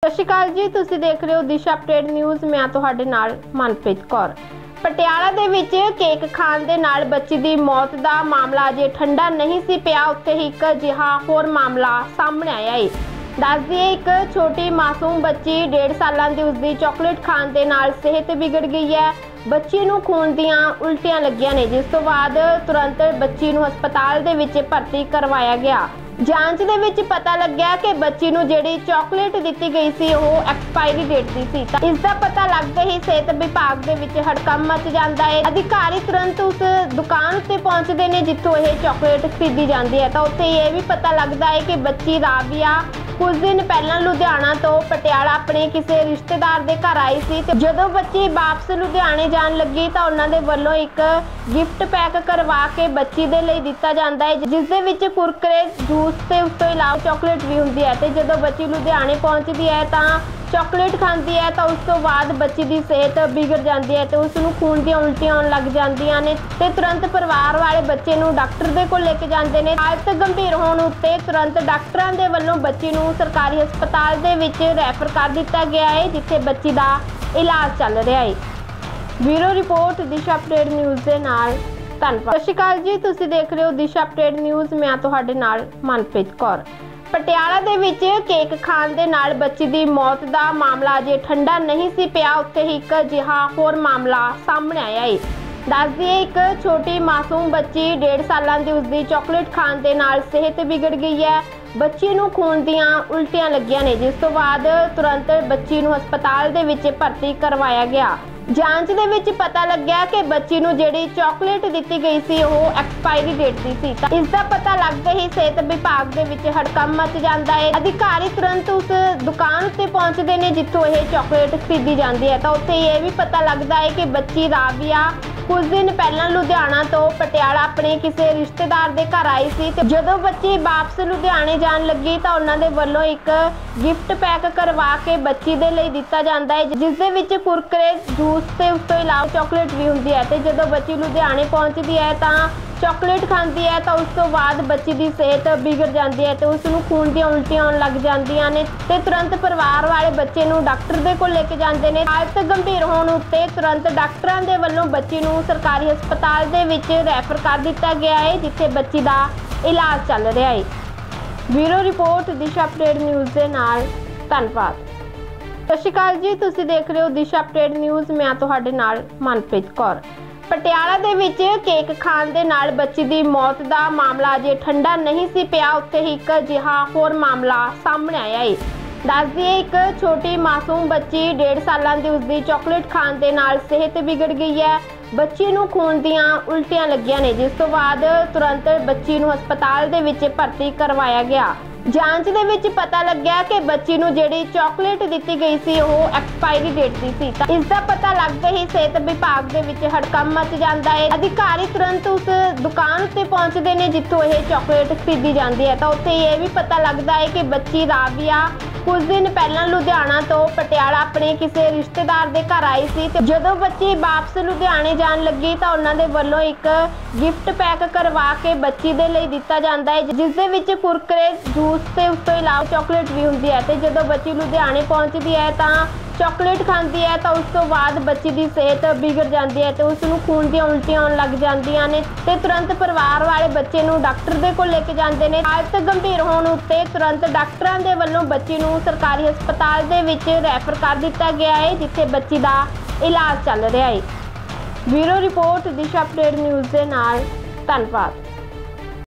ਸਤਿ ਸ਼੍ਰੀ ਅਕਾਲ ਜੀ, ਤੁਸੀਂ ਦੇਖ ਰਹੇ ਹੋ ਦਿਸ਼ਾ ਅਪਡੇਟ ਨਿਊਜ਼। ਮੈਂ ਤੁਹਾਡੇ ਨਾਲ ਮਨਪ੍ਰੀਤ ਕੌਰ। ਪਟਿਆਲਾ ਦੇ ਵਿੱਚ ਕੇਕ ਖਾਣ ਦੇ ਨਾਲ ਬੱਚੀ ਦੀ ਮੌਤ ਦਾ ਮਾਮਲਾ ਅਜੇ ਠੰਡਾ ਨਹੀਂ ਸੀ ਪਿਆ, ਉੱਥੇ ਹੀ ਇੱਕ ਅਜਿਹਾ ਹੋਰ ਮਾਮਲਾ ਸਾਹਮਣੇ ਆਇਆ ਹੈ। ਦੱਸ ਦਈਏ, ਇੱਕ ਛੋਟੀ ਮਾਸੂਮ ਬੱਚੀ 1.5 ਸਾਲਾਂ ਦੀ ਉਸਦੀ ਚਾਕਲੇਟ ਖਾਣ ਦੇ ਨਾਲ ਸਿਹਤ ਵਿਗੜ ਗਈ ਹੈ। ਬੱਚੀ ਨੂੰ ਖੂਨ ਦੀਆਂ ਉਲਟੀਆਂ ਲੱਗੀਆਂ ਨੇ, ਜਿਸ ਤੋਂ ਬਾਅਦ ਤੁਰੰਤ ਬੱਚੀ ਨੂੰ ਹਸਪਤਾਲ ਦੇ ਵਿੱਚ ਭਰਤੀ ਕਰਵਾਇਆ ਗਿਆ। ਜਾਂਚ ਦੇ ਵਿੱਚ ਪਤਾ ਲੱਗਿਆ ਕਿ ਬੱਚੀ ਨੂੰ ਜਿਹੜੀ ਚਾਕਲੇਟ ਦਿੱਤੀ ਗਈ ਸੀ ਉਹ ਐਕਸਪਾਇਰੀ ਡੇਟ ਦੀ ਸੀ। ਤਾਂ ਇਸ ਦਾ ਪਤਾ ਲੱਗਦੇ ਹੀ ਸਿਹਤ ਵਿਭਾਗ ਦੇ ਵਿੱਚ ਹੜਕੰਪ ਮਚ ਜਾਂਦਾ ਹੈ। ਅਧਿਕਾਰੀ ਤੁਰੰਤ ਉਸ ਦੁਕਾਨ ਉੱਤੇ ਪਹੁੰਚਦੇ ਨੇ ਜਿੱਥੋਂ ਇਹ ਚਾਕਲੇਟ ਖਰੀਦੀ ਜਾਂਦੀ ਹੈ। ਤਾਂ ਉੱਥੇ ਇਹ ਵੀ ਪਤਾ ਲੱਗਦਾ ਹੈ ਕਿ ਬੱਚੀ ਰਾਬੀਆ ਕੁਝ ਦਿਨ ਪਹਿਲਾਂ ਲੁਧਿਆਣਾ ਤੋਂ ਪਟਿਆਲਾ ਆਪਣੇ ਕਿਸੇ ਰਿਸ਼ਤੇਦਾਰ ਦੇ ਘਰ ਆਈ ਸੀ ਤੇ ਜਦੋਂ ਬੱਚੀ ਵਾਪਸ ਲੁਧਿਆਣੇ ਜਾਣ ਲੱਗੀ ਤਾਂ ਉਹਨਾਂ ਦੇ ਵੱਲੋਂ ਇੱਕ ਗਿਫਟ ਪੈਕ ਕਰਵਾ ਕੇ ਬੱਚੀ ਦੇ ਲਈ ਦਿੱਤਾ ਜਾਂਦਾ ਹੈ, ਜਿਸ ਦੇ ਵਿੱਚ ਕੁਰਕਰੇ, ਜੂਸ ਤੇ ਉਸ ਤੋਂ ਇਲਾਵਾ ਚਾਕਲੇਟ ਵੀ ਹੁੰਦੀ ਹੈ। ਤੇ ਜਦੋਂ ਬੱਚੀ ਲੁਧਿਆਣੇ ਪਹੁੰਚਦੀ ਹੈ ਤਾਂ ਚਾਕਲੇਟ ਖਾਂਦੀ ਹੈ ਤਾਂ ਉਸ ਤੋਂ ਬਾਅਦ ਬੱਚੀ ਦੀ ਸਿਹਤ ਵਿਗੜ ਜਾਂਦੀ ਹੈ ਤੇ ਉਸ ਨੂੰ ਖੂਨ ਦੀਆਂ ਉਲਟੀਆਂ ਆਉਣ ਲੱਗ ਜਾਂਦੀਆਂ ਨੇ ਤੇ ਤੁਰੰਤ ਪਰਿਵਾਰ ਵਾਲੇ ਬੱਚੇ ਨੂੰ ਡਾਕਟਰ ਦੇ ਕੋਲ ਲੈ ਕੇ ਜਾਂਦੇ ਨੇ। ਹਾਲਤ ਗੰਭੀਰ ਹੋਣ ਉੱਤੇ ਤੁਰੰਤ ਡਾਕਟਰਾਂ ਦੇ ਵੱਲੋਂ ਬੱਚੀ ਨੂੰ ਸਰਕਾਰੀ ਹਸਪਤਾਲ ਦੇ ਵਿੱਚ ਰੈਫਰ ਕਰ ਦਿੱਤਾ ਗਿਆ ਹੈ, ਜਿੱਥੇ ਬੱਚੀ ਦਾ ਇਲਾਜ ਚੱਲ ਰਿਹਾ ਹੈ। Bureau report Disha update news ਦੇ ਨਾਲ। ਧੰਨਵਾਦ। ਸਤਿ ਸ਼੍ਰੀ ਅਕਾਲ ਜੀ, ਤੁਸੀਂ ਦੇਖ ਰਹੇ ਹੋ ਦਿਸ਼ਾ ਅਪਡੇਟ ਨਿਊਜ਼। ਮੈਂ ਤੁਹਾਡੇ ਨਾਲ ਮਨਪ੍ਰੀਤ ਕੌਰ। ਪਟਿਆਲਾ ਦੇ ਵਿੱਚ ਕੇਕ ਖਾਣ ਦੇ ਨਾਲ ਬੱਚੀ ਦੀ ਮੌਤ ਦਾ ਮਾਮਲਾ ਅਜੇ ਠੰਡਾ ਨਹੀਂ ਸੀ ਪਿਆ, ਉੱਥੇ ਹੀ ਇੱਕ ਅਜਿਹਾ ਹੋਰ ਮਾਮਲਾ ਸਾਹਮਣੇ ਆਇਆ ਹੈ। ਦੱਸ ਦਈਏ, ਇੱਕ ਛੋਟੀ ਮਾਸੂਮ ਬੱਚੀ 1.5 ਸਾਲਾਂ ਦੀ ਉਸਦੀ ਚਾਕਲੇਟ ਖਾਣ ਦੇ ਨਾਲ ਸਿਹਤ ਵਿਗੜ ਗਈ ਹੈ। ਬੱਚੀ ਨੂੰ ਖੂਨ ਦੀਆਂ ਉਲਟੀਆਂ ਲੱਗੀਆਂ ਨੇ, ਜਿਸ ਤੋਂ ਬਾਅਦ ਤੁਰੰਤ ਬੱਚੀ ਨੂੰ ਹਸਪਤਾਲ ਦੇ ਵਿੱਚ ਭਰਤੀ ਕਰਵਾਇਆ ਗਿਆ। ਜਾਂਚ ਦੇ ਵਿੱਚ ਪਤਾ ਲੱਗਿਆ ਕਿ ਬੱਚੀ ਨੂੰ ਜਿਹੜੀ ਚਾਕਲੇਟ ਦਿੱਤੀ ਗਈ ਸੀ ਉਹ ਐਕਸਪਾਇਰੀ ਡੇਟ ਦੀ ਸੀ। ਤਾਂ ਇਸ ਦਾ ਪਤਾ ਲੱਗਦੇ ਹੀ ਸਿਹਤ ਵਿਭਾਗ ਦੇ ਵਿੱਚ ਹੜਕੰਪ ਮਚ ਜਾਂਦਾ ਹੈ। ਅਧਿਕਾਰੀ ਤੁਰੰਤ ਉਸ ਦੁਕਾਨ ਉੱਤੇ ਪਹੁੰਚਦੇ ਨੇ ਜਿੱਥੋਂ ਇਹ ਚਾਕਲੇਟ ਖਰੀਦੀ ਜਾਂਦੀ ਹੈ। ਤਾਂ ਉੱਥੇ ਇਹ ਵੀ ਪਤਾ ਲੱਗਦਾ ਹੈ ਕਿ ਬੱਚੀ ਰਾਬੀਆ ਕੁਝ ਦਿਨ ਪਹਿਲਾਂ ਲੁਧਿਆਣਾ ਤੋਂ ਪਟਿਆਲਾ ਆਪਣੇ ਕਿਸੇ ਰਿਸ਼ਤੇਦਾਰ ਦੇ ਘਰ ਆਈ ਸੀ ਤੇ ਜਦੋਂ ਬੱਚੀ ਵਾਪਸ ਲੁਧਿਆਣੇ ਜਾਣ ਲੱਗੀ ਤਾਂ ਉਹਨਾਂ ਦੇ ਵੱਲੋਂ ਇੱਕ ਗਿਫਟ ਪੈਕ ਕਰਵਾ ਕੇ ਬੱਚੀ ਦੇ ਲਈ ਦਿੱਤਾ ਜਾਂਦਾ ਹੈ, ਜਿਸ ਦੇ ਵਿੱਚ ਕੁਰਕਰੇ, ਜੂਸ ਤੇ ਉਸ ਤੋਂ ਇਲਾਵਾ ਚਾਕਲੇਟ ਵੀ ਹੁੰਦੀ ਹੈ। ਤੇ ਜਦੋਂ ਬੱਚੀ ਲੁਧਿਆਣੇ ਪਹੁੰਚਦੀ ਹੈ ਤਾਂ ਚਾਕਲੇਟ ਖਾਂਦੀ ਹੈ ਤਾਂ ਉਸ ਤੋਂ ਬਾਅਦ ਬੱਚੀ ਦੀ ਸਿਹਤ ਵਿਗੜ ਜਾਂਦੀ ਹੈ ਤੇ ਉਸ ਨੂੰ ਖੂਨ ਦੀਆਂ ਉਲਟੀਆਂ ਆਉਣ ਲੱਗ ਜਾਂਦੀਆਂ ਨੇ ਤੇ ਤੁਰੰਤ ਪਰਿਵਾਰ ਵਾਲੇ ਬੱਚੇ ਨੂੰ ਡਾਕਟਰ ਦੇ ਕੋਲ ਲੈ ਕੇ ਜਾਂਦੇ ਨੇ। ਹਾਲਤ ਗੰਭੀਰ ਹੋਣ ਉੱਤੇ ਤੁਰੰਤ ਡਾਕਟਰਾਂ ਦੇ ਵੱਲੋਂ ਬੱਚੀ ਨੂੰ ਸਰਕਾਰੀ ਹਸਪਤਾਲ ਦੇ ਵਿੱਚ ਰੈਫਰ ਕਰ ਦਿੱਤਾ ਗਿਆ ਹੈ, ਜਿੱਥੇ ਬੱਚੀ ਦਾ ਇਲਾਜ ਚੱਲ ਰਿਹਾ ਹੈ। Bureau report Disha update news ਦੇ ਨਾਲ। ਧੰਨਵਾਦ। ਸਤਿ ਸ਼੍ਰੀ ਅਕਾਲ ਜੀ, ਤੁਸੀਂ ਦੇਖ ਰਹੇ ਹੋ ਦਿਸ਼ਾ ਅਪਡੇਟ ਨਿਊਜ਼। ਮੈਂ ਤੁਹਾਡੇ ਨਾਲ ਮਨਪ੍ਰੀਤ ਕੌਰ। ਪਟਿਆਲਾ ਦੇ ਵਿੱਚ ਕੇਕ ਖਾਣ ਦੇ ਨਾਲ ਬੱਚੀ ਦੀ ਮੌਤ ਦਾ ਮਾਮਲਾ ਅਜੇ ਠੰਡਾ ਨਹੀਂ ਸੀ ਪਿਆ, ਉੱਥੇ ਹੀ ਇੱਕ ਅਜਿਹਾ ਹੋਰ ਮਾਮਲਾ ਸਾਹਮਣੇ ਆਇਆ ਹੈ। ਦੱਸ ਦਈਏ, ਇੱਕ ਛੋਟੀ ਮਾਸੂਮ ਬੱਚੀ 1.5 ਸਾਲਾਂ ਦੀ ਉਸਦੀ ਚਾਕਲੇਟ ਖਾਣ ਦੇ ਨਾਲ ਸਿਹਤ ਵਿਗੜ ਗਈ ਹੈ। ਬੱਚੀ ਨੂੰ ਖੂਨ ਦੀਆਂ ਉਲਟੀਆਂ ਲੱਗੀਆਂ ਨੇ, ਜਿਸ ਤੋਂ ਬਾਅਦ ਤੁਰੰਤ ਬੱਚੀ ਨੂੰ ਹਸਪਤਾਲ ਦੇ ਵਿੱਚ ਭਰਤੀ ਕਰਵਾਇਆ ਗਿਆ। ਜਾਂਚ ਦੇ ਵਿੱਚ ਪਤਾ ਲੱਗਿਆ ਕਿ ਬੱਚੀ ਨੂੰ ਜਿਹੜੀ ਚਾਕਲੇਟ ਦਿੱਤੀ ਗਈ ਸੀ ਉਹ ਐਕਸਪਾਇਰੀ ਡੇਟ ਦੀ ਸੀ। ਤਾਂ ਇਸ ਦਾ ਪਤਾ ਲੱਗਦੇ ਹੀ ਸਿਹਤ ਵਿਭਾਗ ਦੇ ਵਿੱਚ ਹੜਕੰਪ ਮਚ ਜਾਂਦਾ ਹੈ। ਅਧਿਕਾਰੀ ਤੁਰੰਤ ਉਸ ਦੁਕਾਨ ਉੱਤੇ ਪਹੁੰਚਦੇ ਨੇ ਜਿੱਥੋਂ ਇਹ ਚਾਕਲੇਟ ਖਰੀਦੀ ਜਾਂਦੀ ਹੈ। ਤਾਂ ਉੱਥੇ ਇਹ ਵੀ ਪਤਾ ਲੱਗਦਾ ਹੈ ਕਿ ਬੱਚੀ ਰਾਬੀਆ ਕੁਝ ਦਿਨ ਪਹਿਲਾਂ ਲੁਧਿਆਣਾ ਤੋਂ ਪਟਿਆਲਾ ਆਪਣੇ ਕਿਸੇ ਰਿਸ਼ਤੇਦਾਰ ਦੇ ਘਰ ਆਈ ਸੀ ਤੇ ਜਦੋਂ ਬੱਚੀ ਵਾਪਸ ਲੁਧਿਆਣੇ ਜਾਣ ਲੱਗੀ ਤਾਂ ਉਹਨਾਂ ਦੇ ਵੱਲੋਂ ਇੱਕ ਗਿਫਟ ਪੈਕ ਕਰਵਾ ਕੇ ਬੱਚੀ ਦੇ ਲਈ ਦਿੱਤਾ ਜਾਂਦਾ ਹੈ, ਜਿਸ ਦੇ ਵਿੱਚ ਕੁਰਕਰੇ, ਜੂਸ ਤੇ ਉਸ ਤੋਂ ਇਲਾਵਾ ਚਾਕਲੇਟ ਵੀ ਹੁੰਦੀ ਹੈ। ਤੇ ਜਦੋਂ ਬੱਚੀ ਲੁਧਿਆਣੇ ਪਹੁੰਚਦੀ ਹੈ ਤਾਂ ਚਾਕਲੇਟ ਖਾਂਦੀ ਹੈ ਤਾਂ ਉਸ ਤੋਂ ਬਾਅਦ ਬੱਚੀ ਦੀ ਸਿਹਤ ਵਿਗੜ ਜਾਂਦੀ ਹੈ ਤੇ ਉਸ ਨੂੰ ਖੂਨ ਦੀਆਂ ਉਲਟੀਆਂ ਆਉਣ ਲੱਗ ਜਾਂਦੀਆਂ ਨੇ ਤੇ ਤੁਰੰਤ ਪਰਿਵਾਰ ਵਾਲੇ ਬੱਚੇ ਨੂੰ ਡਾਕਟਰ ਦੇ ਕੋਲ ਲੈ ਕੇ ਜਾਂਦੇ ਨੇ। ਹਾਲਤ ਗੰਭੀਰ ਹੋਣ ਉੱਤੇ ਤੁਰੰਤ ਡਾਕਟਰਾਂ ਦੇ ਵੱਲੋਂ ਬੱਚੀ ਨੂੰ ਸਰਕਾਰੀ ਹਸਪਤਾਲ ਦੇ ਵਿੱਚ ਰੈਫਰ ਕਰ ਦਿੱਤਾ ਗਿਆ ਹੈ, ਜਿੱਥੇ ਬੱਚੀ ਦਾ ਇਲਾਜ ਚੱਲ ਰਿਹਾ ਹੈ। Bureau report Disha update news ਦੇ ਨਾਲ। ਧੰਨਵਾਦ।